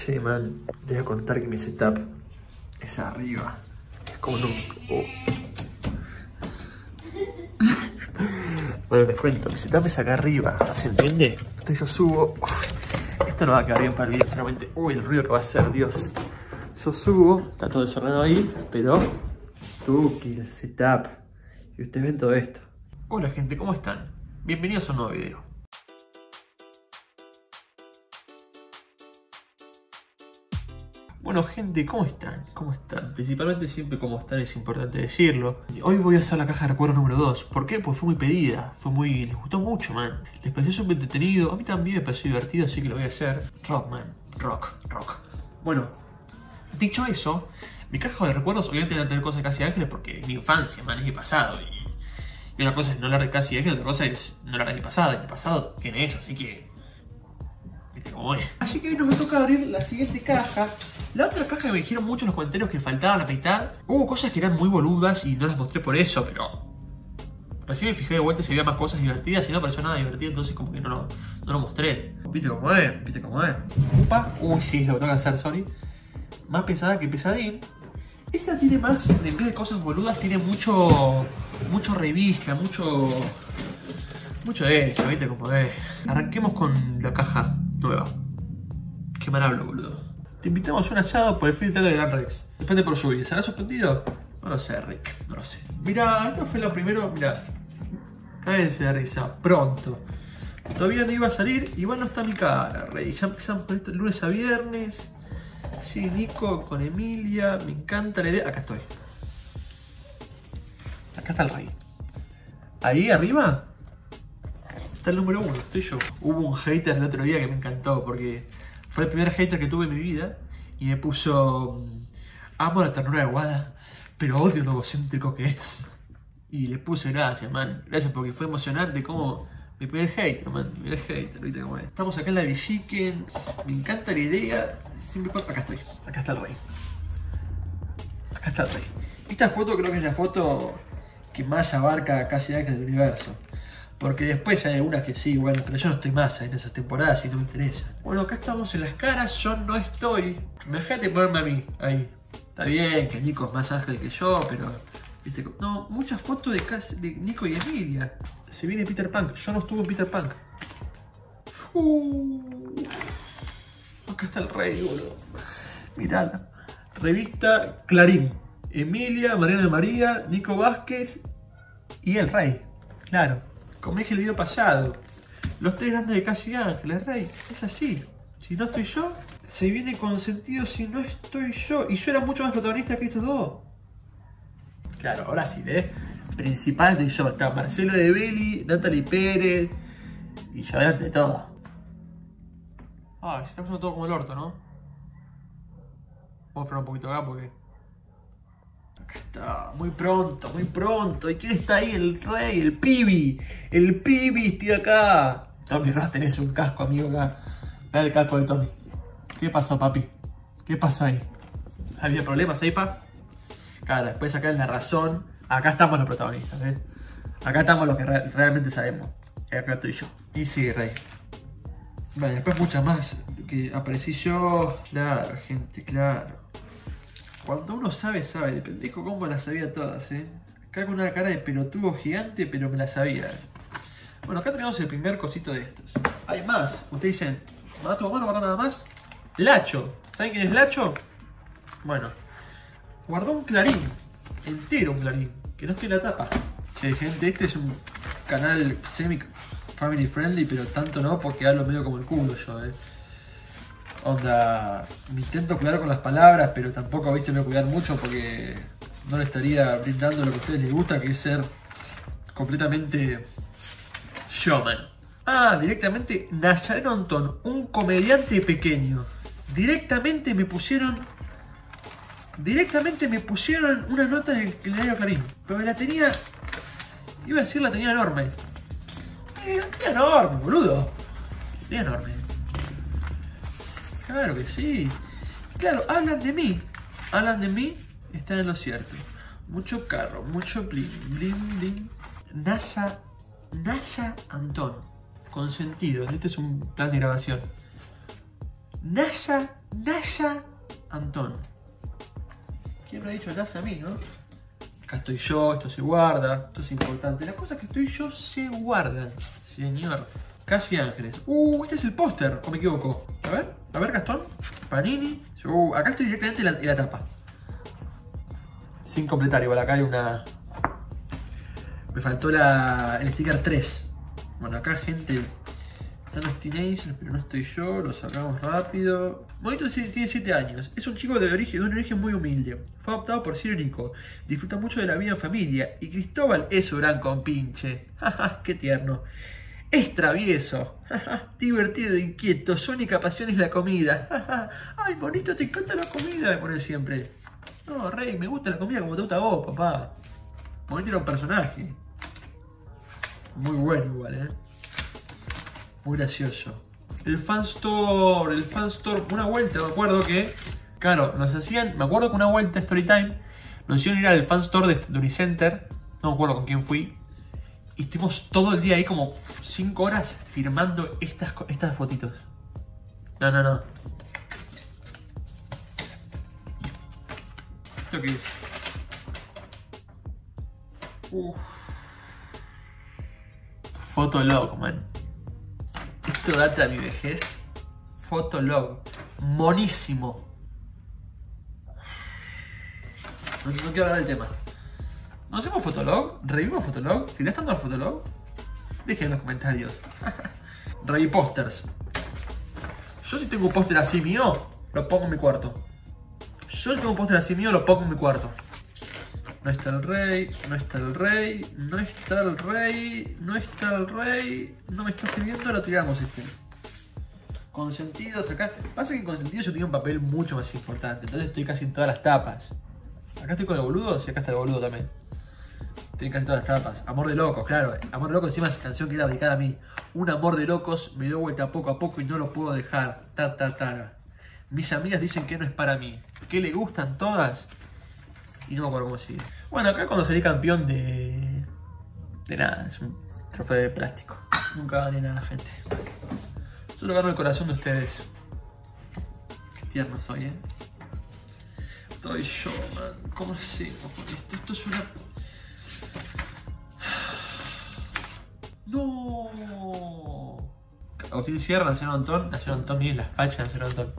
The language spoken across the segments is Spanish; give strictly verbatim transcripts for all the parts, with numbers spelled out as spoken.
Che, man, te voy a contar que mi setup es arriba. Es como un... Oh. Bueno, les cuento, mi setup es acá arriba. ¿Se entiende? Entonces yo subo... Uf, esto no va a quedar bien para el video, seguramente. Uy, el ruido que va a hacer, Dios. Yo subo, está todo desordenado ahí, pero... Tuki, el setup. Y ustedes ven todo esto. Hola gente, ¿cómo están? Bienvenidos a un nuevo video. Bueno gente, ¿cómo están? ¿Cómo están? Principalmente siempre cómo están es importante decirlo. Hoy voy a hacer la caja de recuerdos número dos. ¿Por qué? Pues fue muy pedida, fue muy... les gustó mucho, man. Les pareció súper entretenido, a mí también me pareció divertido, así que lo voy a hacer. Rock, man, rock, rock. Bueno, dicho eso, mi caja de recuerdos obviamente va a tener cosas de Casi Ángeles porque es mi infancia, man, es mi pasado. Y, y una cosa es no hablar de Casi Ángeles, otra cosa es no hablar de mi pasado. Y mi pasado tiene eso, así que... ¿viste cómo es? Así que hoy nos toca abrir la siguiente caja. La otra caja que me dijeron mucho en los comentarios que faltaban la mitad. Hubo cosas que eran muy boludas y no las mostré por eso, pero... recién me fijé de vuelta si había más cosas divertidas y no pareció nada divertido, entonces como que no lo, no lo mostré. ¿Viste cómo es? ¿Viste cómo es? Upa. Uy, sí, lo tengo que hacer, sorry. Más pesada que pesadín. Esta tiene más, en vez de cosas boludas, tiene mucho... mucho revista, mucho... mucho de eso, ¿viste cómo es? Arranquemos con la caja nueva. Qué mal hablo, boludo. Te invitamos a un asado por el fin de tarde de Gran Rex. Depende por lluvia. ¿Será suspendido? No lo sé, Rick. No lo sé. Mirá, esto fue lo primero. Mirá. Cádense de risa. Pronto. Todavía no iba a salir. Igual no está mi cara, Rey. Ya empezamos con esto de lunes a viernes. Sí, Nico con Emilia. Me encanta la idea. Acá estoy. Acá está el Rey. Ahí arriba está el número uno. Estoy yo. Hubo un hater el otro día que me encantó porque... fue el primer hater que tuve en mi vida y me puso: amo la ternura de Wada, pero odio lo egocéntrico que es. Y le puse gracias, man. Gracias porque fue emocionante como mi primer hater, man. Mi primer hater, ¿viste cómo es? Estamos acá en la Villiquen. Me encanta la idea. Siempre... acá estoy. Acá está el Rey. Acá está el Rey. Esta foto creo que es la foto que más abarca Casi Ángeles del universo. Porque después hay algunas que sí, bueno, pero yo no estoy más en esas temporadas y no me interesa. Bueno, acá estamos en las caras, yo no estoy. Imagínate ponerme a mí, ahí. Está bien que Nico es más ángel que yo, pero... ¿viste? No, muchas fotos de, casi, de Nico y Emilia. Se viene Peter Punk, yo no estuve en Peter Punk. Uh, acá está el Rey, boludo. Mirá, revista Clarín. Emilia, Mariano de María, Nico Vázquez y el Rey. Claro. Como dije el video pasado, los tres grandes de Casi Ángeles, Rey, es así. Si no estoy yo, se viene con sentido si no estoy yo. Y yo era mucho más protagonista que estos dos. Claro, ahora sí, ¿eh? Principal de yo. Está Marcelo de Belli, Natalie Pérez. Y yo delante de todo. Ah, se está pasando todo como el orto, ¿no? Vamos a frenar un poquito acá porque... acá está, muy pronto, muy pronto. ¿Y quién está ahí? El Rey, el Pibi. El Pibi, estoy acá. Tommy Ross, tenés un casco, amigo, acá. Ve el casco de Tommy. ¿Qué pasó, papi? ¿Qué pasó ahí? ¿Había problemas ahí, pa? Claro, después acá en La Razón. Acá estamos los protagonistas, ¿eh? Acá estamos los que re realmente sabemos. Y acá estoy yo. Y sí, Rey. Vale, después muchas más. Que aparecí yo. Claro, gente, claro. Cuando uno sabe, sabe. De pendejo cómo las sabía todas, eh. Acá con una cara de pelotudo gigante, pero me la sabía. Bueno, acá tenemos el primer cosito de estos. Hay más. Ustedes dicen, ¿mata tu mamá? ¿No mató nada más? Lacho. ¿Saben quién es Lacho? Bueno. Guardó un Clarín. Entero un Clarín. Que no esté en la tapa. Che, gente, este es un canal semi family friendly, pero tanto no porque hablo medio como el culo yo, eh. Onda, me intento cuidar con las palabras, pero tampoco, viste, me voy a cuidar mucho porque no le estaría brindando lo que a ustedes les gusta, que es ser completamente showman. Ah, directamente Nazareno Antón, un comediante pequeño. Directamente me pusieron, directamente me pusieron una nota en el diario Clarín, pero la tenía, iba a decir la tenía enorme. Eh, la tenía enorme, boludo. La tenía enorme. Claro que sí. Claro, hablan de mí. Hablan de mí, están en lo cierto. Mucho carro, mucho bling, bling, bling. NASA, NASA Antón. Con sentido. Este es un plan de grabación. NASA Naya Antón. ¿Quién me ha dicho Naya a mí, no? Acá estoy yo, esto se guarda, esto es importante. Las cosas que estoy yo se guardan, señor. Casi Ángeles. Uh, este es el póster, o me equivoco. A ver, a ver, Gastón. Panini. Uh, acá estoy directamente en la, en la tapa. Sin completar, igual acá hay una... Me faltó la, el sticker tres. Bueno, acá gente... Están los teenagers, pero no estoy yo. Lo sacamos rápido. Monito tiene siete años. Es un chico de, origen, de un origen muy humilde. Fue adoptado por Ciro y Nico. Disfruta mucho de la vida en familia. Y Cristóbal es su gran compinche. Qué tierno. Es travieso. Divertido e inquieto. Su única pasión es la comida. Ay, monito, te encanta la comida, me pone siempre. No, Rey, me gusta la comida como te gusta a vos, papá. Monito era un personaje. Muy bueno igual, eh. Muy gracioso. El fan store, el fan store, una vuelta, me acuerdo que, claro, nos hacían, me acuerdo que una vuelta Storytime, nos hicieron ir al fan store de, de Unicenter, no me acuerdo con quién fui, y estuvimos todo el día ahí como cinco horas firmando estas, estas fotitos. No, no, no. ¿Esto qué es? Uff. Fotolog, man. Esto data de mi vejez. Fotolog. Monísimo. No, no quiero hablar del tema. ¿No hacemos Fotolog? ¿Revivimos Fotolog? ¿Seguirá estando el Fotolog? Dejen en los comentarios. Revi posters. Yo si tengo un póster así mío, lo pongo en mi cuarto. Yo si tengo un póster así mío, lo pongo en mi cuarto. No está el rey, no está el rey, no está el rey, no está el rey, no me está sirviendo, lo tiramos este. Consentidos acá. Pasa que en Consentidos yo tenía un papel mucho más importante, entonces estoy casi en todas las tapas. Acá estoy con el boludo, sí, acá está el boludo también. Estoy en casi todas las tapas. Amor de locos, claro. Amor de locos encima es canción que era dedicada a mí. Un amor de locos me dio vuelta poco a poco y no lo puedo dejar. Ta, ta, ta. Mis amigas dicen que no es para mí. ¿Qué le gustan todas? Y no me acuerdo cómo sigue. Bueno, acá cuando salí campeón de... De nada, es un trofeo de plástico. Nunca gané nada, gente. Solo gano el corazón de ustedes. Qué tierno soy, eh. Estoy yo, man. ¿Cómo hacemos con esto? Esto es una... ¡No! Agustín Sierra, Nacional Antón. Nacional Antón, miren las fachas de Nacional Antón.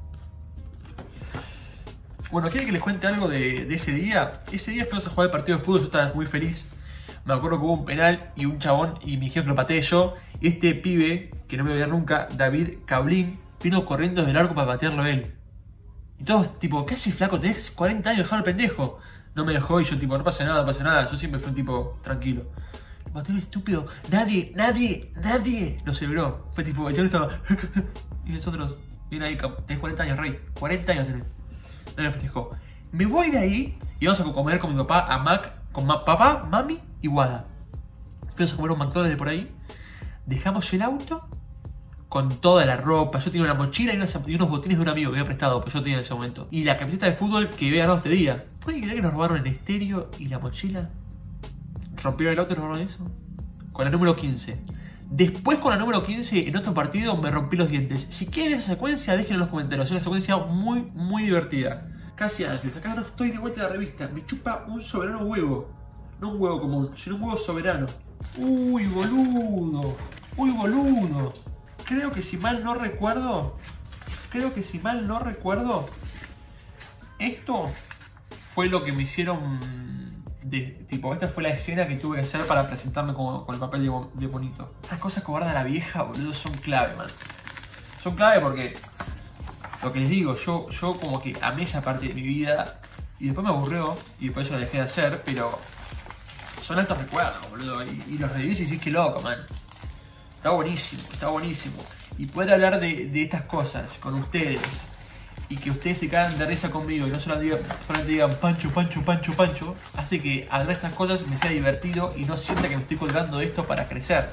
Bueno, ¿quieren que les cuente algo de, de ese día? Ese día fuimos a jugar el partido de fútbol, yo estaba muy feliz. Me acuerdo que hubo un penal y un chabón y me dijeron que lo pateé yo. Y este pibe, que no me voy a olvidar nunca, David Cablín, vino corriendo desde el arco para patearlo a él. Y todos tipo, ¿qué haces, flaco? Tenés cuarenta años, dejalo al pendejo. No me dejó y yo tipo, no pasa nada, no pasa nada. Yo siempre fui un tipo tranquilo. Lo pateó el estúpido. Nadie, nadie, nadie lo celebró. Fue tipo, el chabón estaba... y nosotros, viene ahí, tenés cuarenta años, rey. cuarenta años tenés. No le festejó. Me voy de ahí y vamos a comer con mi papá a Mac, con ma papá, mami y Wada. Fuimos a comer un McDonald's de por ahí. Dejamos el auto con toda la ropa. Yo tenía una mochila y, unas, y unos botines de un amigo que había prestado, pero yo tenía en ese momento. Y la camiseta de fútbol que había ganado este día. ¿Pueden creer que nos robaron el estéreo y la mochila? ¿Rompieron el auto y nos robaron eso? Con la número quince. Después con la número quince, en otro partido, me rompí los dientes. Si quieren esa secuencia, déjenlo en los comentarios. Es una secuencia muy, muy divertida. Casi Ángeles, acá no estoy de vuelta de la revista. Me chupa un soberano huevo. No un huevo común, sino un huevo soberano. Uy, boludo. Uy, boludo. Creo que si mal no recuerdo... Creo que si mal no recuerdo... Esto fue lo que me hicieron... De, tipo, esta fue la escena que tuve que hacer para presentarme con, con el papel de, de bonito. Estas cosas que guarda la vieja, boludo, son clave, man. Son clave porque... Lo que les digo, yo, yo como que amé esa parte de mi vida y después me aburrió y por eso lo dejé de hacer, pero son altos recuerdos, boludo, y, y los revivís y decís que loco, man. Está buenísimo, está buenísimo. Y poder hablar de, de estas cosas con ustedes y que ustedes se cagan de risa conmigo y no solamente digan, solamente digan Pancho, Pancho, Pancho, Pancho, hace que hablar de estas cosas me sea divertido y no sienta que me estoy colgando de esto para crecer.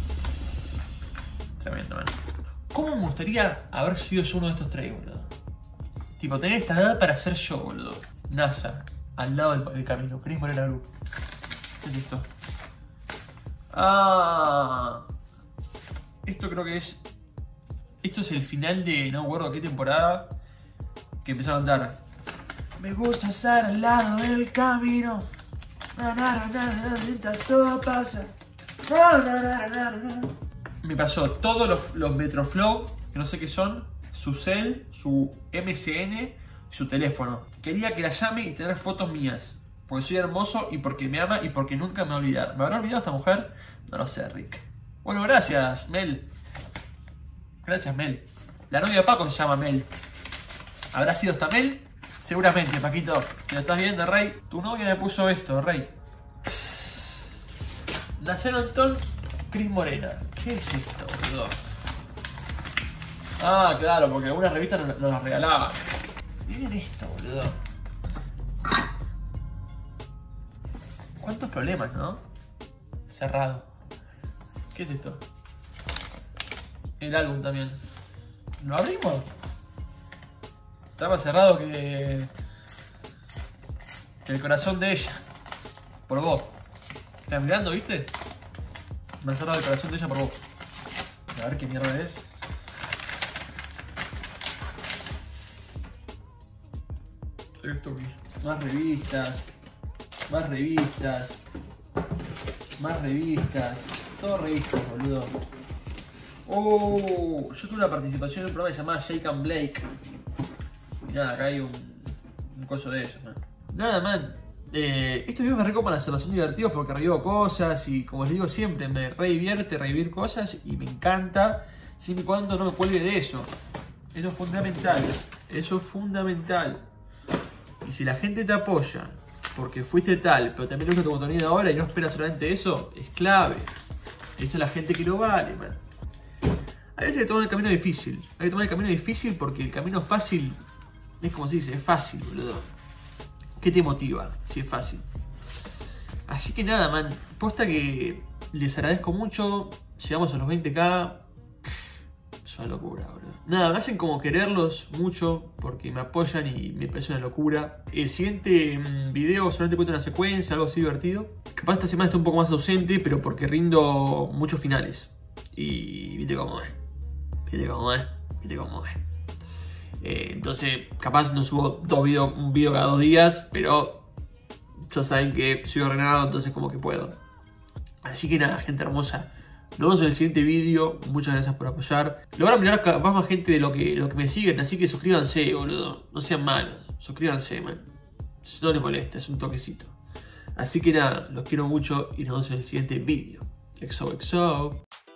Tremendo, man. ¿Cómo me gustaría haber sido yo uno de estos tres, boludo? Tipo, tener esta edad para ser yo, boludo. NASA, al lado del, del camino. Chris Morena Group. ¿Qué es esto? Ah, esto creo que es... Esto es el final de... No me acuerdo qué temporada. que empezaba a cantar. Me gusta estar al lado del camino. Na, na, na, na, mientras todo pasa. Na, na, na, na, na. Me pasó todos los, los Metroflow, que no sé qué son, su cel, su M S N y su teléfono. Quería que la llame y tener fotos mías. Porque soy hermoso y porque me ama y porque nunca me va a olvidar. ¿Me habrá olvidado esta mujer? No lo sé, Rick. Bueno, gracias, Mel. Gracias, Mel. La novia de Paco se llama Mel. ¿Habrá sido esta Mel? Seguramente, Paquito. Si lo estás viendo, Rey. Tu novia me puso esto, Rey. Nacer Antón, Cris Morena. ¿Qué es esto, boludo? Ah, claro, porque algunas revistas nos, nos las regalaban. Miren esto, boludo. ¿Cuántos problemas, no? Cerrado. ¿Qué es esto? El álbum también. ¿Lo abrimos? Está más cerrado que... que el corazón de ella. Por vos. ¿Estás mirando, viste? Más cerrado el corazón de ella por vos. A ver qué mierda es. Esto que... Más revistas. Más revistas. Más revistas. Todo revistas, boludo. Oh, yo tuve una participación en un programa llamado Jake and Blake. Y nada, acá hay un, un coso de eso, man. Nada, man. Eh, estos videos me recopan hacerlos, son divertidos porque revivo cosas y, como les digo siempre, me re divierte revivir cosas y me encanta, siempre y cuando no me cuelgue de eso. Eso es fundamental. Eso es fundamental. Y si la gente te apoya porque fuiste tal, pero también le gusta tu contenido ahora y no espera solamente eso, es clave. Esa es la gente que lo vale, man. A veces hay que tomar el camino difícil. Hay que tomar el camino difícil porque el camino fácil es como se dice, es fácil, boludo. ¿Qué te motiva si es fácil? Así que nada, man. Posta que les agradezco mucho. Llegamos a los veinte k. Es una locura, boludo. Nada, me hacen como quererlos mucho porque me apoyan y me parece una locura. El siguiente mmm, video solamente cuento una secuencia, algo así divertido. Capaz esta semana está un poco más ausente, pero porque rindo muchos finales. Y viste cómo es. Viste cómo es. Viste cómo es. Eh, entonces, capaz no subo dos video, un video cada dos días, pero ya saben que soy ordenado, entonces como que puedo. Así que nada, gente hermosa. Nos vemos en el siguiente vídeo. Muchas gracias por apoyar. Lo van a mirar capaz más gente de lo que, lo que me siguen, así que suscríbanse, boludo. No sean malos. Suscríbanse, man. No les molesta, es un toquecito. Así que nada, los quiero mucho y nos vemos en el siguiente vídeo. X O X O.